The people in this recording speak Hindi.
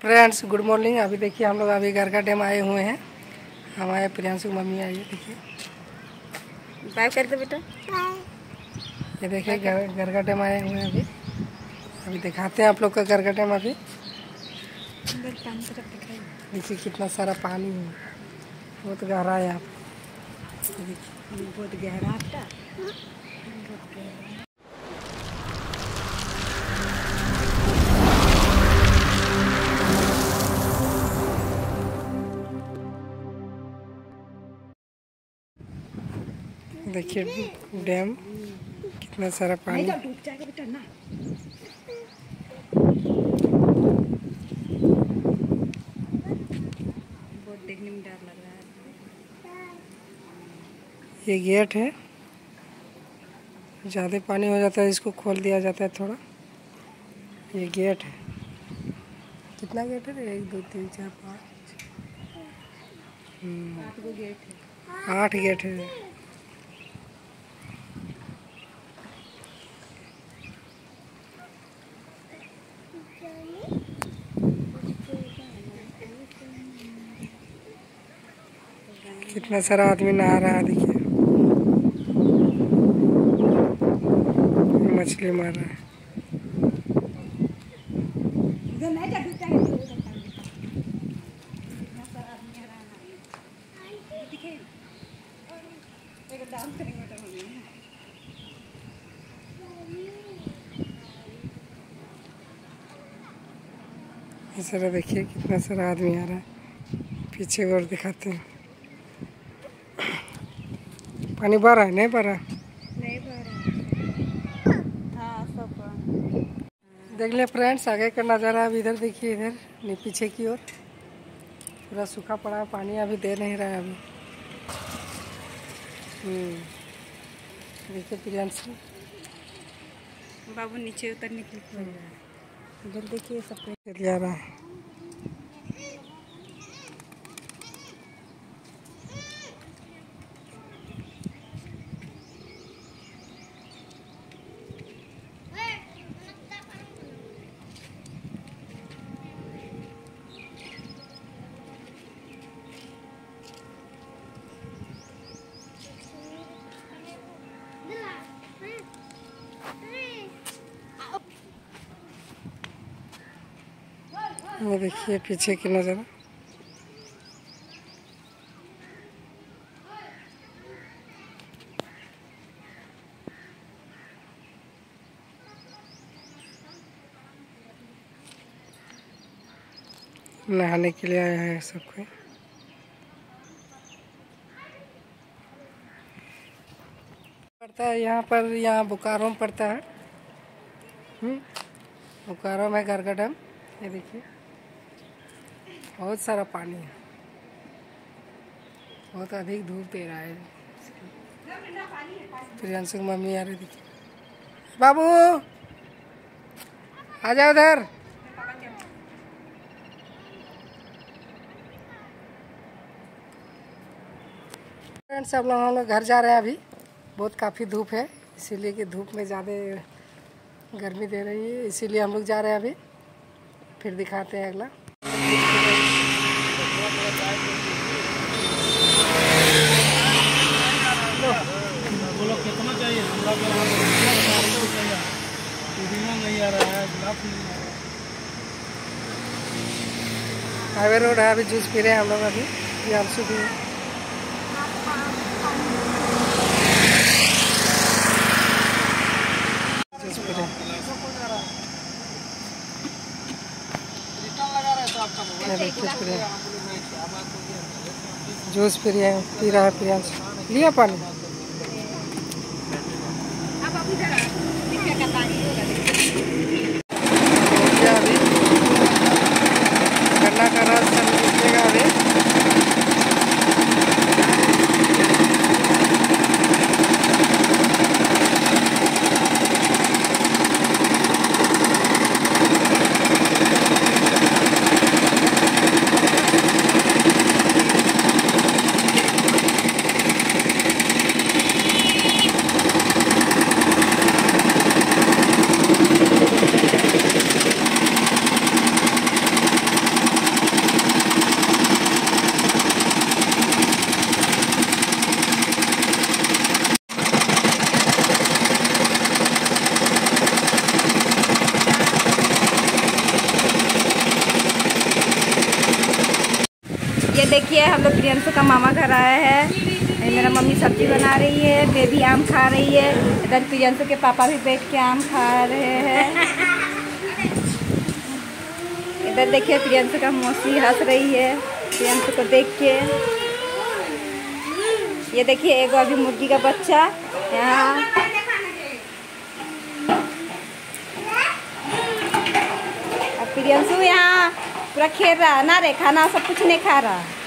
Friends good morning. अभी देखिए हम लोग अभी गरगा डैम आए हुए हैं। हमारे प्रियांशु की मम्मी आई है, देखिए बाय कर दो बेटा। ये देखिए गरगा डैम आए हुए हैं। अभी अभी दिखाते हैं आप लोग का गरगा डैम। अभी देखिए कितना सारा पानी है, बहुत गहरा है यहाँ पे। देखिए बहुत गहरा था। देखिए डैम कितना सारा पानी। डूब जाएगा बेटा ना। बहुत देखने में डर लग रहा है। ये गेट है, ज़्यादा पानी हो जाता है इसको खोल दिया जाता है थोड़ा। ये गेट है, कितना गेट है? 1 2 3 4 5 8 गेट है। 8 गेट है। कितना सारा आदमी नहा रहा है, देखिए मछली मार रहा है। इस तरह देखिए कितना सारा आदमी आ रहा है। पीछे और दिखाते हैं, पानी भर रहा है नहीं भर रहा? नहीं भर रहा। हाँ सब देख ले फ्रेंड्स, आगे का नज़ारा। अभी इधर देखिए, इधर नहीं पीछे की ओर पूरा सूखा पड़ा है, पानी अभी दे नहीं रहा है अभी। देखिए प्रियांशु बाबू नीचे उतरने के लिए इधर देखिए सब चल आ रहा है। ये देखिए पीछे की नज़ारा। नहाने के लिए आया है सबको। पड़ता है यहाँ पर, यहाँ बोकारो में पड़ता है। बोकारो में गरगा डैम। ये देखिए बहुत सारा पानी है, बहुत अधिक धूप दे रहा है। प्रियांशु की मम्मी आ रही, देखिए बाबू आ जाओ उधर। फ्रेंड्स अब हम लोग घर जा रहे हैं। अभी बहुत काफ़ी धूप है, इसीलिए कि धूप में ज़्यादा गर्मी दे रही है, इसीलिए हम लोग जा रहे हैं अभी। फिर दिखाते हैं अगला। बोलो कितना चाहिए? नहीं आ रहा है, गुलाब नहीं आ रहा है। हाईवे रोड है, अभी जूस पी रहे हैं हम लोग। अभी प्रियांशु भी जूस पी रहे हैं। जूस पी रहा है प्रियांशु। लिया पानी? अभी गन्ना का रस निकलेगा अभी। देखिए हम लोग प्रियंशु का मामा घर आया है। मेरा मम्मी सब्जी बना रही है, बेबी आम खा रही है। इधर प्रियंशु के पापा भी बैठ के आम खा रहे हैं। इधर देखिए प्रियंशु का मौसी हंस रही है प्रियंशु को देख के। ये देखिए एक अभी मुर्गी का बच्चा यहाँ। अब प्रियंशु यहाँ पूरा खेल रहा है ना रे, खाना सब कुछ नहीं खा रहा।